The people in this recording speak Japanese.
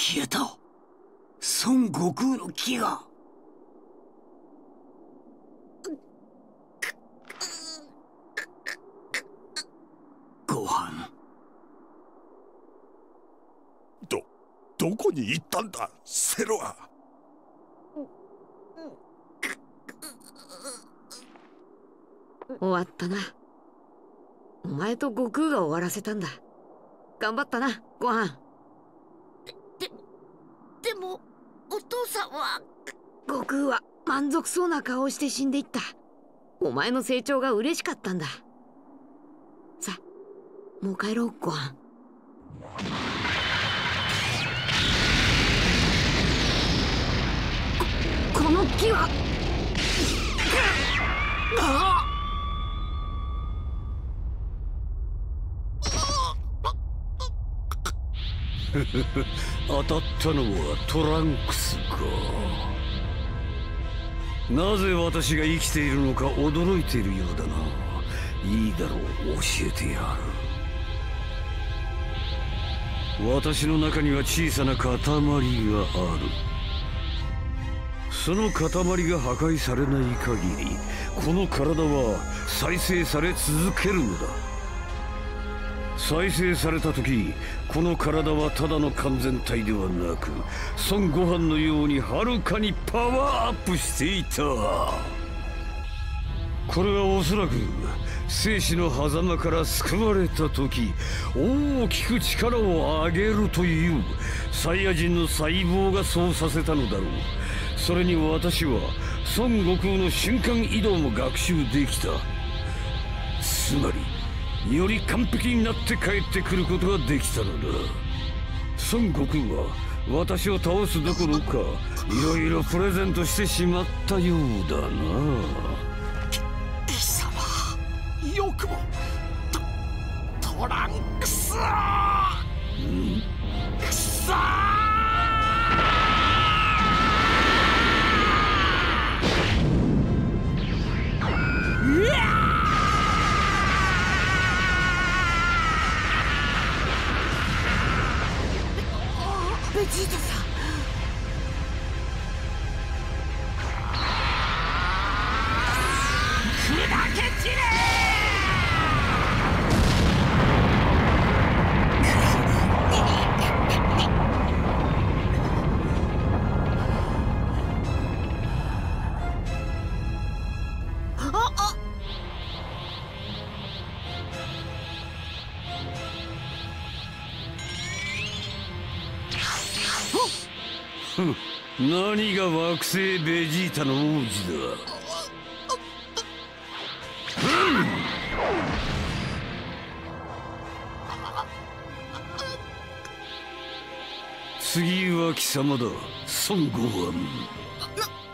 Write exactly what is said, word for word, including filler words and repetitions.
消えた。孫悟空の木が。ご飯。 ど、どこに行ったんだ、セロは。 終わったな。お前と悟空が終わらせたんだ。頑張ったな、ご飯。 で、でも、お父さんは。 悟空は満足そうな顔をして死んでいった。お前の成長が嬉しかったんだ。さあ、もう帰ろう、ご飯。こ、この木は。ああ！ 当たったのはトランクスか。なぜ私が生きているのか驚いているようだな。いいだろう、教えてやる。私の中には小さな塊がある。その塊が破壊されない限り、この体は再生され続けるのだ。再生された時、この体はただの完全体ではなく、孫悟飯のようにはるかにパワーアップしていた。これはおそらく生死の狭間から救われた時、大きく力を上げるというサイヤ人の細胞がそうさせたのだろう。それに私は孫悟空の瞬間移動も学習できた。つまりより完璧になって帰ってくることができたのだ。孫悟空は私を倒すどころか、いろいろプレゼントしてしまったようだな。 貴様、よくもトトランクス。ん？くそー！うわー！ ベジータさん。 砕け散れ！ ああ。 何が惑星ベジータの王子だ。次は貴様だ、孫悟飯。 な